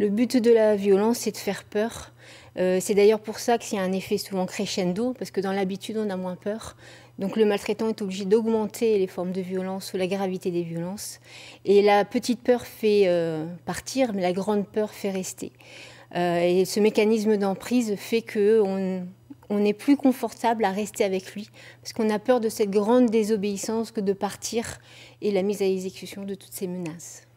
Le but de la violence, c'est de faire peur. C'est d'ailleurs pour ça qu'il y a un effet souvent crescendo, parce que dans l'habitude, on a moins peur. Donc le maltraitant est obligé d'augmenter les formes de violence ou la gravité des violences. Et la petite peur fait partir, mais la grande peur fait rester. Et ce mécanisme d'emprise fait qu'on est plus confortable à rester avec lui, parce qu'on a peur de cette grande désobéissance que de partir et la mise à exécution de toutes ces menaces.